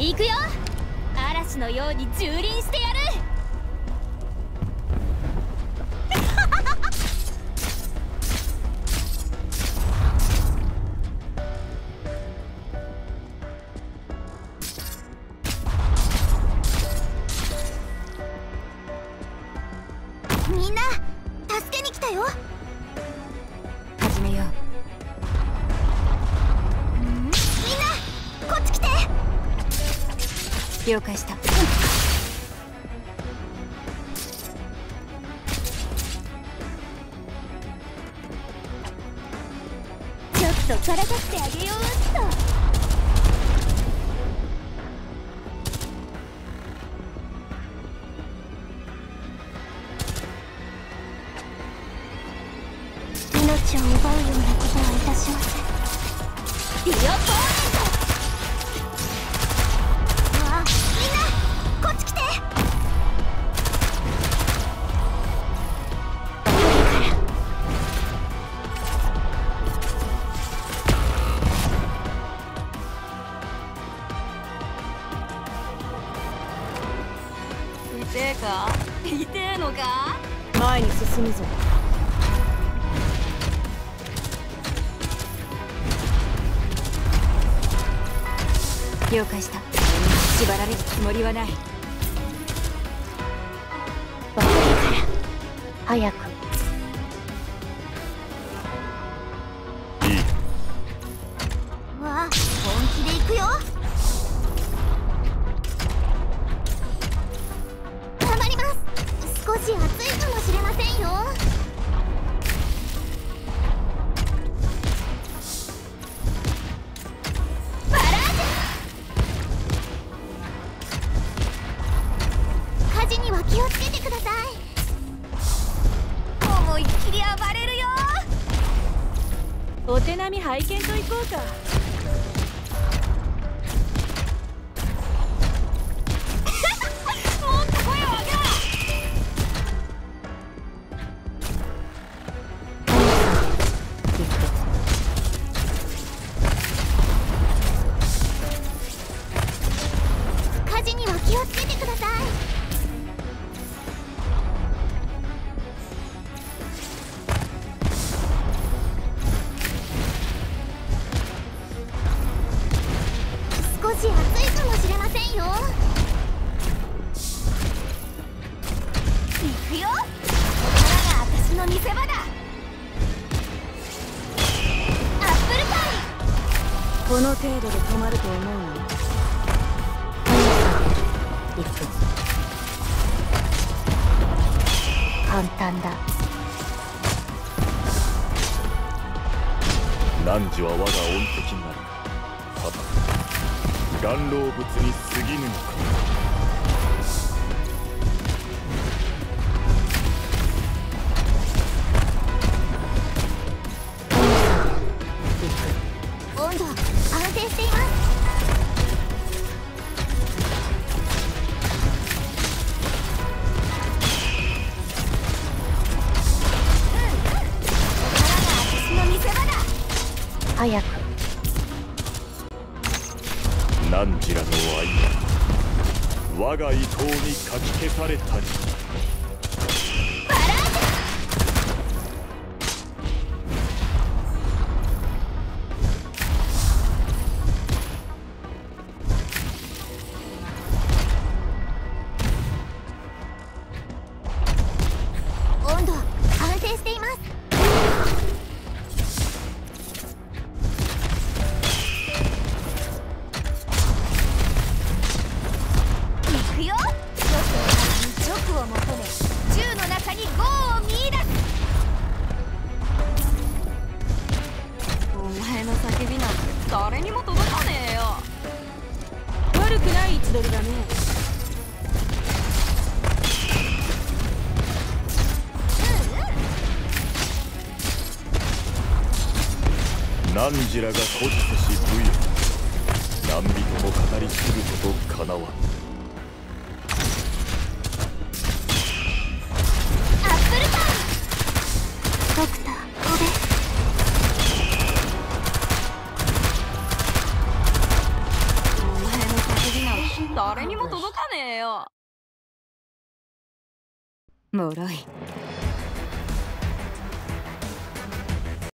行くよ。嵐のように蹂躙してやる。 みんな助けに来たよ。 始めよう。 みんなこっち来て。 了解した。ちょっとからかってあげようっと。 命を奪うようなことはいたしません。 ディオポーネント。 わあ、みんなこっち来て。 痛えか？痛えのか？ 前に進むぞ。 了解した。縛られるつもりはない。 悪いから早く。 いい。 わあ、本気で行くよ。頑張ります。少し暑いかもしれませんよ。火事には気をつけてください。 思いっきり暴れるよ。 お手並み拝見といこうか。 もっと声を上げろ。 火事には気をつけてください。少し暑いかもしれませんよ。 行くよ。ここからが私の見せ場だ。アップルパイ。 この程度で止まると思うの？ 1分。簡単だ。 汝は我が恩敵なり、ただ顔老物に過ぎぬのか。 温度安定しています。早く。 汝らの愛は我が意図にかき消されたり。 温度安定しています。 行くよ。直を求め、銃の中にゴーを見出す。お前の叫びなんて誰にも届かねえよ。 悪くない位置取りだね。 汝らが誇示せし武勇、何人も語り継ぐことかなわん。 アップルパイ。ドクター、おべ。 お前の叫びなんても届かねえよ。 脆い。